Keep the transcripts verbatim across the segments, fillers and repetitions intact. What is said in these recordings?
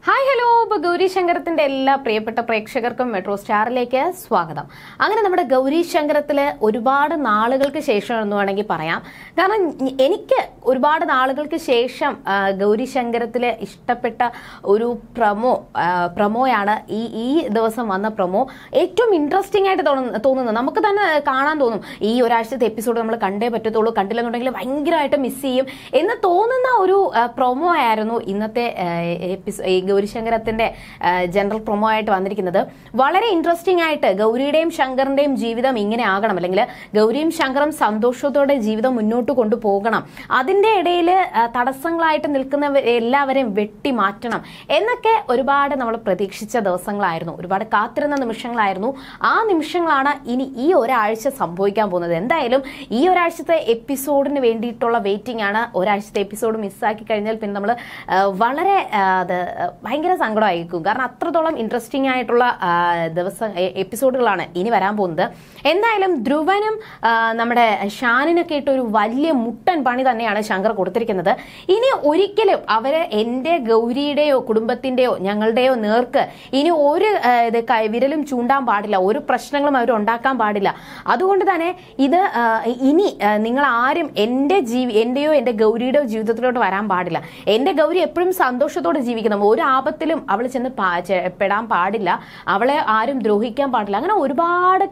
Hi hello ഇപ്പോൾ ഗൗരി ശങ്കരത്തിന്റെ എല്ലാ പ്രിയപ്പെട്ട പ്രേക്ഷകർക്കും മെട്രോ സ്റ്റാറിലേക്ക് സ്വാഗതം. അങ്ങനെ നമ്മുടെ ഗൗരി ശങ്കരത്തിൽ ഒരുപാട് നാളുകൾക്ക് ശേഷം എന്ന് വേണമെങ്കിൽ പറയാം. കാരണം എനിക്ക് ഒരുപാട് നാളുകൾക്ക് ശേഷം ഗൗരി ശങ്കരത്തിൽ ഇഷ്ടപ്പെട്ട ഒരു പ്രമോ പ്രമോയാണ് ഈ ഈ ദിവസം വന്ന പ്രമോ. ഏറ്റവും ഇൻട്രസ്റ്റിംഗ് ആയിട്ട് തോന്നുന്നത് നമുക്ക് തന്നെ കാണാൻ തോന്നും. ഈ ഒരാഴ്ചത്തെ എപ്പിസോഡ് നമ്മൾ കണ്ടേ പറ്റത്തുള്ളൂ, കണ്ടില്ലെന്നുണ്ടെങ്കിൽ ഭയങ്കരമായിട്ട് മിസ് ചെയ്യും എന്ന് തോന്നുന്ന ഒരു പ്രൊമോ ആയിരുന്നു ഇന്നത്തെ എപ്പിസോഡ്. ഗൗരി ശങ്കരത്തിന്റെ ജനറൽ പ്രൊമോ ആയിട്ട് വന്നിരിക്കുന്നത് വളരെ ഇൻട്രസ്റ്റിംഗ് ആയിട്ട്. ഗൗരിയുടെയും ശങ്കറിന്റെയും ജീവിതം ഇങ്ങനെ ആകണം, അല്ലെങ്കിൽ ഗൗരിയും ശങ്കറും സന്തോഷത്തോടെ ജീവിതം മുന്നോട്ട് കൊണ്ടുപോകണം, അതിന്റെ ഇടയിൽ തടസ്സങ്ങളായിട്ട് നിൽക്കുന്ന എല്ലാവരെയും വെട്ടി മാറ്റണം എന്നൊക്കെ ഒരുപാട് നമ്മൾ പ്രതീക്ഷിച്ച ദിവസങ്ങളായിരുന്നു, ഒരുപാട് കാത്തിരുന്ന നിമിഷങ്ങളായിരുന്നു. ആ നിമിഷങ്ങളാണ് ഇനി ഈ ഒരാഴ്ച സംഭവിക്കാൻ പോകുന്നത്. എന്തായാലും ഈ ഒരാഴ്ചത്തെ എപ്പിസോഡിന് വേണ്ടിയിട്ടുള്ള വെയിറ്റിംഗ് ആണ്. ഒരാഴ്ചത്തെ എപ്പിസോഡ് മിസ്സാക്കി കഴിഞ്ഞാൽ പിന്നെ നമ്മൾ വളരെ അത് ഭയങ്കര സങ്കടമായിരിക്കും. കാരണം അത്രത്തോളം ഇൻട്രസ്റ്റിംഗ് ആയിട്ടുള്ള ദിവസം എപ്പിസോഡുകളാണ് ഇനി വരാൻ പോകുന്നത്. എന്തായാലും ധ്രുവനും നമ്മുടെ ഷാനിനൊക്കെ ഇട്ട് ഒരു വലിയ മുട്ടൻ പണി തന്നെയാണ് ശങ്കർ കൊടുത്തിരിക്കുന്നത്. ഇനി ഒരിക്കലും അവര് എൻ്റെ ഗൗരിയുടെയോ കുടുംബത്തിന്റെയോ ഞങ്ങളുടെയോ നേർക്ക് ഇനി ഒരു ഇത് വിരലും ചൂണ്ടാൻ പാടില്ല, ഒരു പ്രശ്നങ്ങളും അവർ ഉണ്ടാക്കാൻ പാടില്ല. അതുകൊണ്ട് തന്നെ ഇത് ഇനി നിങ്ങൾ ആരും എൻ്റെ ജീവി എൻ്റെയോ എൻ്റെ ഗൗരിയുടെയോ ജീവിതത്തിലോട്ട് വരാൻ പാടില്ല. എൻ്റെ ഗൗരി എപ്പോഴും സന്തോഷത്തോടെ ജീവിക്കണം, ഒരു ആപത്തിലും അവൾ ചെന്ന് പെടാൻ പാടില്ല, അവളെ ആരും ദ്രോഹിക്കാൻ പാടില്ല. അങ്ങനെ ഒരുപാട്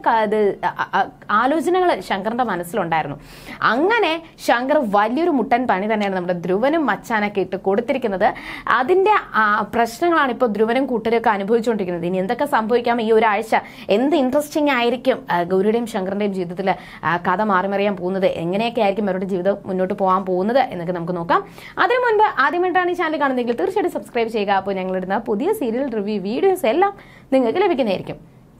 ആലോചനകൾ ശങ്കറിന്റെ മനസ്സിലുണ്ടായിരുന്നു. അങ്ങനെ ശങ്കർ വലിയൊരു മുട്ടൻ പണി തന്നെയാണ് നമ്മുടെ ധ്രുവനും മച്ചാനൊക്കെ ഇട്ട് കൊടുത്തിരിക്കുന്നത്. അതിന്റെ പ്രശ്നങ്ങളാണ് ഇപ്പോൾ ധ്രുവനും കൂട്ടരൊക്കെ അനുഭവിച്ചുകൊണ്ടിരിക്കുന്നത്. ഇനി എന്തൊക്കെ സംഭവിക്കാം ഈ ഒരാഴ്ച, എന്ത് ഇൻട്രസ്റ്റിംഗ് ആയിരിക്കും ഗൗരിയുടെയും ശങ്കറിന്റെയും ജീവിതത്തിൽ കഥ മാറിമറിയാൻ പോകുന്നത്, എങ്ങനെയൊക്കെ ആയിരിക്കും അവരുടെ ജീവിതം മുന്നോട്ട് പോകാൻ പോകുന്നത് എന്നൊക്കെ നമുക്ക് നോക്കാം. അതിനു മുൻപ് ആദ്യമായിട്ടാണ് ഈ ചാനൽ കാണുന്നതെങ്കിൽ തീർച്ചയായിട്ടും സബ്സ്ക്രൈബ് ചെയ്യുക. അപ്പോൾ ഞങ്ങളിടുന്ന പുതിയ സീരിയൽ റിവ്യൂ വീഡിയോസ് എല്ലാം നിങ്ങൾക്ക് ലഭിക്കുന്നതായിരിക്കും.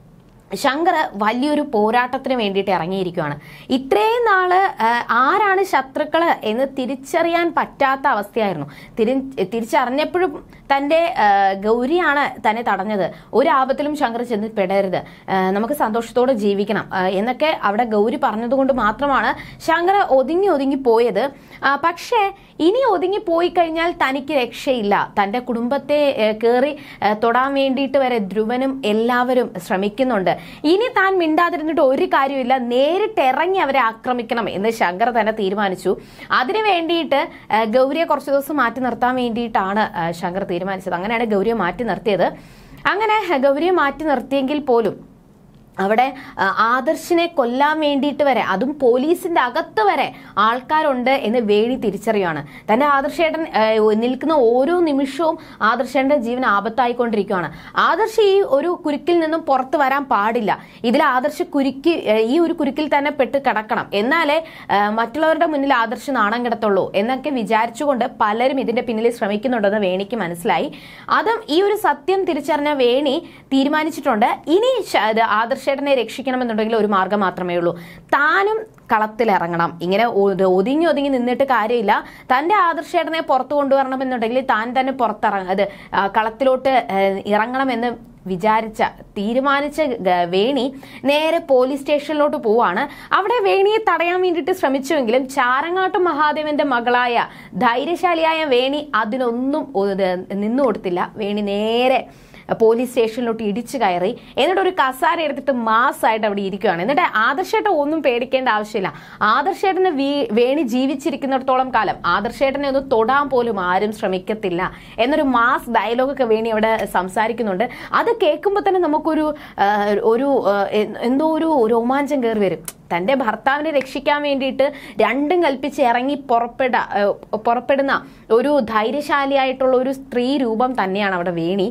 ശങ്കർ വലിയൊരു പോരാട്ടത്തിന് വേണ്ടിയിട്ട് ഇറങ്ങിയിരിക്കുകയാണ്. ഇത്രയും നാള് ആരാണ് ശത്രുക്കള് എന്ന് തിരിച്ചറിയാൻ പറ്റാത്ത അവസ്ഥയായിരുന്നു. തിരി തിരിച്ചറിഞ്ഞപ്പോഴും തൻ്റെ ഗൗരിയാണ് തന്നെ തടഞ്ഞത്. ഒരു ആപത്തിലും ശങ്കർ ചെന്ന് പെടരുത്, നമുക്ക് സന്തോഷത്തോടെ ജീവിക്കണം എന്നൊക്കെ അവിടെ ഗൗരി പറഞ്ഞതുകൊണ്ട് മാത്രമാണ് ശങ്കർ ഒതുങ്ങി ഒതുങ്ങി പോയത്. പക്ഷേ ഇനി ഒതുങ്ങി പോയി കഴിഞ്ഞാൽ തനിക്ക് രക്ഷയില്ല. തൻ്റെ കുടുംബത്തെ കയറി തൊടാൻ വേണ്ടിയിട്ട് വരെ ധ്രുവനും എല്ലാവരും ശ്രമിക്കുന്നുണ്ട്. ഇനി താൻ മിണ്ടാതിരുന്നിട്ട് ഒരു കാര്യമില്ല, നേരിട്ട് ഇറങ്ങി അവരെ ആക്രമിക്കണം എന്ന് ശങ്കർ തന്നെ തീരുമാനിച്ചു. അതിനു വേണ്ടിയിട്ട് ഗൗരിയെ കുറച്ചു ദിവസം മാറ്റി നിർത്താൻ വേണ്ടിയിട്ടാണ് ശങ്കർ തീരുമാനിച്ചത്. അങ്ങനെയാണ് ഗൗരിയെ മാറ്റി നിർത്തിയത്. അങ്ങനെ ഗൗരിയെ മാറ്റി നിർത്തിയെങ്കിൽ പോലും അവിടെ ആദർശിനെ കൊല്ലാൻ വേണ്ടിയിട്ട് വരെ, അതും പോലീസിന്റെ അകത്ത് വരെ ആൾക്കാരുണ്ട് എന്ന് വേണി തിരിച്ചറിയാണ്. തന്റെ ആദർശേട്ടൻ നിൽക്കുന്ന ഓരോ നിമിഷവും ആദർശേട്ടന്റെ ജീവൻ ആപത്തായിക്കൊണ്ടിരിക്കുകയാണ്. ആദർശ് ഈ ഒരു കുരുക്കിൽ നിന്നും പുറത്തു വരാൻ പാടില്ല. ഇതിൽ ആദർശ് കുരുക്കി ഈ ഒരു കുരുക്കിൽ തന്നെ പെട്ട് കിടക്കണം, എന്നാലേ മറ്റുള്ളവരുടെ മുന്നിൽ ആദർശ് നാണം കിടത്തുള്ളൂ എന്നൊക്കെ വിചാരിച്ചുകൊണ്ട് പലരും ഇതിന്റെ പിന്നിൽ ശ്രമിക്കുന്നുണ്ടെന്ന് വേണിക്ക് മനസ്സിലായി. അതും ഈ ഒരു സത്യം തിരിച്ചറിഞ്ഞ വേണി തീരുമാനിച്ചിട്ടുണ്ട്, ഇനി ആദർശ് ചേട്ടനെ രക്ഷിക്കണമെന്നുണ്ടെങ്കിൽ ഒരു മാർഗം മാത്രമേ ഉള്ളൂ, താനും കളത്തിലിറങ്ങണം. ഇങ്ങനെ ഒതുങ്ങി ഒതുങ്ങി നിന്നിട്ട് കാര്യമില്ല. തന്റെ ആദർശേട്ടനെ പുറത്തു കൊണ്ടുവരണമെന്നുണ്ടെങ്കിൽ താൻ തന്നെ പുറത്തിറങ്ങ അത് കളത്തിലോട്ട് ഇറങ്ങണമെന്ന് വിചാരിച്ച തീരുമാനിച്ച വേണി നേരെ പോലീസ് സ്റ്റേഷനിലോട്ട് പോവാണ്. അവിടെ വേണിയെ തടയാൻ വേണ്ടിയിട്ട് ശ്രമിച്ചുവെങ്കിലും ചാരങ്ങാട്ട് മഹാദേവന്റെ മകളായ ധൈര്യശാലിയായ വേണി അതിനൊന്നും നിന്നു കൊടുത്തില്ല. വേണി നേരെ പോലീസ് സ്റ്റേഷനിലോട്ട് ഇടിച്ചു കയറി, എന്നിട്ട് ഒരു കസാര എടുത്തിട്ട് മാസായിട്ട് അവിടെ ഇരിക്കുകയാണ്. എന്നിട്ട് ആദർശേട്ടൻ ഒന്നും പേടിക്കേണ്ട ആവശ്യമില്ല, ആദർശേട്ടന് വേണി ജീവിച്ചിരിക്കുന്നിടത്തോളം കാലം ആദർശേട്ടനെ ഒന്ന് തൊടാൻ പോലും ആരും ശ്രമിക്കത്തില്ല എന്നൊരു മാസ് ഡയലോഗൊക്കെ വേണി അവിടെ സംസാരിക്കുന്നുണ്ട്. അത് കേൾക്കുമ്പോൾ തന്നെ നമുക്കൊരു ഒരു എന്തോ ഒരു രോമാഞ്ചം കയറി വരും. തൻ്റെ ഭർത്താവിനെ രക്ഷിക്കാൻ വേണ്ടിയിട്ട് രണ്ടും കൽപ്പിച്ച് ഇറങ്ങി പുറപ്പെട പുറപ്പെടുന്ന ഒരു ധൈര്യശാലിയായിട്ടുള്ള ഒരു സ്ത്രീ രൂപം തന്നെയാണ് അവിടെ വേണി.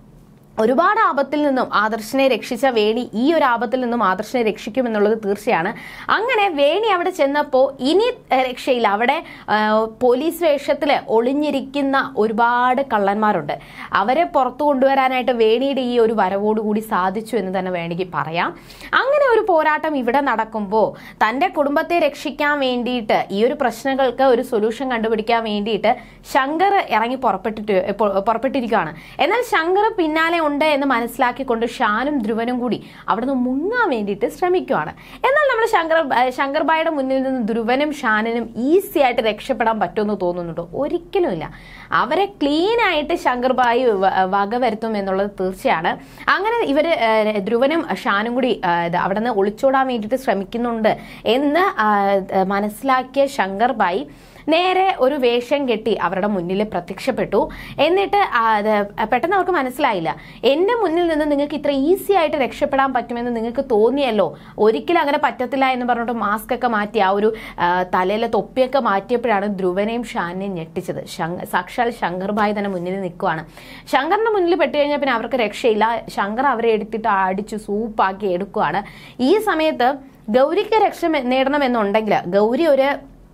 ഒരുപാട് ആപത്തിൽ നിന്നും ആദർശിനെ രക്ഷിച്ച വേണി ഈ ഒരു ആപത്തിൽ നിന്നും ആദർശിനെ രക്ഷിക്കുമെന്നുള്ളത് തീർച്ചയാണ്. അങ്ങനെ വേണി അവിടെ ചെന്നപ്പോൾ ഇനി രക്ഷയില്ല. അവിടെ പോലീസ് വേഷത്തിൽ ഒളിഞ്ഞിരിക്കുന്ന ഒരുപാട് കള്ളന്മാരുണ്ട്. അവരെ പുറത്തു കൊണ്ടുവരാനായിട്ട് വേണിയുടെ ഈ ഒരു വരവോടുകൂടി സാധിച്ചു എന്ന് തന്നെ വേണമെങ്കിൽ പറയാം. അങ്ങനെ ഒരു പോരാട്ടം ഇവിടെ നടക്കുമ്പോൾ തന്റെ കുടുംബത്തെ രക്ഷിക്കാൻ വേണ്ടിയിട്ട് ഈ ഒരു പ്രശ്നങ്ങൾക്ക് ഒരു സൊല്യൂഷൻ കണ്ടുപിടിക്കാൻ വേണ്ടിയിട്ട് ശങ്കർ ഇറങ്ങി പുറപ്പെട്ടിട്ട് പുറപ്പെട്ടിരിക്കുകയാണ്. എന്നാൽ ശങ്കർ പിന്നാലെ ഉണ്ട് എന്ന് മനസ്സിലാക്കിക്കൊണ്ട് ഷാനും ധ്രുവനും കൂടി അവിടുന്ന് മുങ്ങാൻ വേണ്ടിയിട്ട് ശ്രമിക്കുകയാണ്. എന്നാൽ നമ്മൾ ശങ്കർ ശങ്കർബായിയുടെ മുന്നിൽ നിന്ന് ധ്രുവനും ഷാനിനും ഈസി ആയിട്ട് രക്ഷപ്പെടാൻ പറ്റുമെന്ന് തോന്നുന്നുണ്ടോ? ഒരിക്കലുമില്ല. അവരെ ക്ലീൻ ആയിട്ട് ശങ്കർബായി വകവരുത്തും എന്നുള്ളത് തീർച്ചയാണ്. അങ്ങനെ ഇവര് ധ്രുവനും ഷാനും കൂടി അവിടെ നിന്ന് ഒളിച്ചോടാൻ വേണ്ടിയിട്ട് ശ്രമിക്കുന്നുണ്ട് എന്ന് മനസ്സിലാക്കിയ ശങ്കർബായി നേരെ ഒരു വേഷം കെട്ടി അവരുടെ മുന്നിൽ പ്രത്യക്ഷപ്പെട്ടു. എന്നിട്ട് പെട്ടെന്ന് അവർക്ക് മനസ്സിലായില്ല, എന്റെ മുന്നിൽ നിന്ന് നിങ്ങൾക്ക് ഇത്ര ഈസി ആയിട്ട് രക്ഷപ്പെടാൻ പറ്റുമെന്ന് നിങ്ങൾക്ക് തോന്നിയല്ലോ, ഒരിക്കലും അങ്ങനെ പറ്റത്തില്ല എന്ന് പറഞ്ഞിട്ട് മാസ്ക് ഒക്കെ മാറ്റി ആ ഒരു തലയിലെ തൊപ്പിയൊക്കെ മാറ്റിയപ്പോഴാണ് ധ്രുവനെയും ഷാനിനെയും ഞെട്ടിച്ചത്. സാക്ഷാൽ ശങ്കർബായി തന്നെ മുന്നിൽ നിൽക്കുവാണ്. ശങ്കറിന്റെ മുന്നിൽ പെട്ടു കഴിഞ്ഞാൽ പിന്നെ അവർക്ക് രക്ഷയില്ല. ശങ്കർ അവരെ എടുത്തിട്ട് അടിച്ച് സൂപ്പാക്കി എടുക്കുവാണ്. ഈ സമയത്ത് ഗൗരിക്ക് രക്ഷ നേടണമെന്നുണ്ടെങ്കിൽ ഗൗരി ഒരു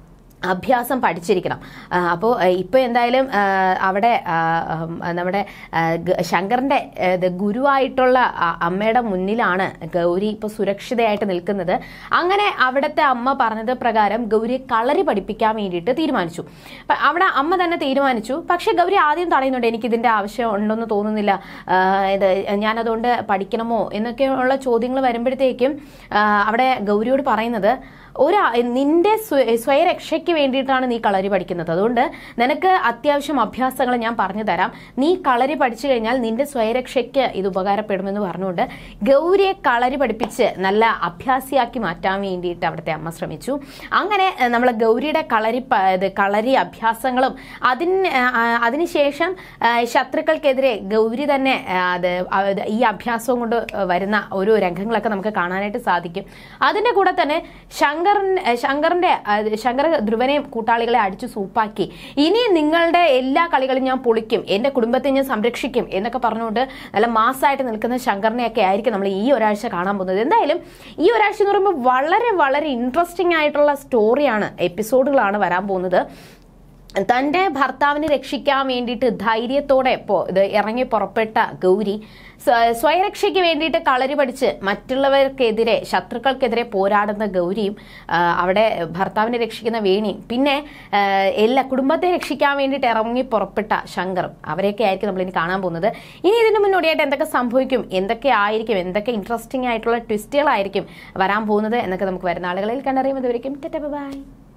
അഭ്യാസം പഠിച്ചിരിക്കണം. അപ്പോൾ ഇപ്പോൾ എന്തായാലും അവിടെ നമ്മുടെ ശങ്കറിന്റെ ഗുരുവായിട്ടുള്ള അമ്മയുടെ മുന്നിലാണ് ഗൗരി ഇപ്പോൾ സുരക്ഷിതയായിട്ട് നിൽക്കുന്നത്. അങ്ങനെ അവിടുത്തെ അമ്മ പറഞ്ഞത് പ്രകാരം ഗൗരിയെ കളരി പഠിപ്പിക്കാൻ വേണ്ടിയിട്ട് തീരുമാനിച്ചു. അവിടെ അമ്മ തന്നെ തീരുമാനിച്ചു. പക്ഷെ ഗൗരി ആദ്യം തടയുന്നുണ്ട്, എനിക്കിതിന്റെ ആവശ്യം ഉണ്ടെന്ന് തോന്നുന്നില്ല, ഇത് ഞാനതുകൊണ്ട് പഠിക്കണമോ എന്നൊക്കെയുള്ള ചോദ്യങ്ങൾ വരുമ്പോഴത്തേക്കും അവിടെ ഗൗരിയോട് പറയുന്നത്, ഒരു നിന്റെ സ്വയരക്ഷയ്ക്ക് വേണ്ടിയിട്ടാണ് നീ കളരി പഠിക്കുന്നത്, അതുകൊണ്ട് നിനക്ക് അത്യാവശ്യം അഭ്യാസങ്ങൾ ഞാൻ പറഞ്ഞു തരാം, നീ കളരി പഠിച്ചു കഴിഞ്ഞാൽ നിന്റെ സ്വയരക്ഷയ്ക്ക് ഇത് ഉപകാരപ്പെടുമെന്ന് പറഞ്ഞുകൊണ്ട് ഗൗരിയെ കളരി പഠിപ്പിച്ച് നല്ല അഭ്യാസിയാക്കി മാറ്റാൻ വേണ്ടിയിട്ട് അവിടുത്തെ അമ്മ ശ്രമിച്ചു. അങ്ങനെ നമ്മൾ ഗൗരിയുടെ കളരി കളരി അഭ്യാസങ്ങളും അതിന് അതിനുശേഷം ശത്രുക്കൾക്കെതിരെ ഗൗരി തന്നെ അത് ഈ അഭ്യാസവും കൊണ്ട് വരുന്ന ഓരോ രംഗങ്ങളൊക്കെ നമുക്ക് കാണാനായിട്ട് സാധിക്കും. അതിന്റെ കൂടെ തന്നെ ശങ്കർ ശങ്കറിന്റെ ശങ്കർ ധ്രുവനെയും കൂട്ടാളികളെ അടിച്ചു സൂപ്പാക്കി, ഇനി നിങ്ങളുടെ എല്ലാ കളികളും ഞാൻ പൊളിക്കും, എന്റെ കുടുംബത്തെ ഞാൻ സംരക്ഷിക്കും എന്നൊക്കെ പറഞ്ഞുകൊണ്ട് നല്ല മാസമായിട്ട് നിൽക്കുന്ന ശങ്കറിനെയൊക്കെ ആയിരിക്കും നമ്മൾ ഈ ഒരാഴ്ച കാണാൻ പോകുന്നത്. എന്തായാലും ഈ ഒരാഴ്ച എന്ന് പറയുമ്പോൾ വളരെ വളരെ ഇൻട്രസ്റ്റിംഗ് ആയിട്ടുള്ള സ്റ്റോറിയാണ്, എപ്പിസോഡുകളാണ് വരാൻ പോകുന്നത്. തന്റെ ഭർത്താവിനെ രക്ഷിക്കാൻ വേണ്ടിയിട്ട് ധൈര്യത്തോടെ ഇത് ഇറങ്ങി പുറപ്പെട്ട ഗൗരി സ്വയരക്ഷയ്ക്ക് വേണ്ടിയിട്ട് കളരി പഠിച്ച് മറ്റുള്ളവർക്കെതിരെ ശത്രുക്കൾക്കെതിരെ പോരാടുന്ന ഗൗരിയും അവിടെ ഭർത്താവിനെ രക്ഷിക്കുന്ന വേണിയും പിന്നെ എല്ലാ കുടുംബത്തെ രക്ഷിക്കാൻ വേണ്ടിയിട്ട് ഇറങ്ങി പുറപ്പെട്ട ശങ്കറും അവരെയൊക്കെ ആയിരിക്കും നമ്മൾ ഇനി കാണാൻ പോകുന്നത്. ഇനി ഇതിന് മുന്നോടിയായിട്ട് എന്തൊക്കെ സംഭവിക്കും, എന്തൊക്കെ ആയിരിക്കും, എന്തൊക്കെ ഇൻട്രസ്റ്റിംഗ് ആയിട്ടുള്ള ട്വിസ്റ്റുകളായിരിക്കും വരാൻ പോകുന്നത് എന്നൊക്കെ നമുക്ക് വരുന്ന ആളുകളിൽ കണ്ടറിയുമ്പോൾ ഇതുവരെയും ബൈ.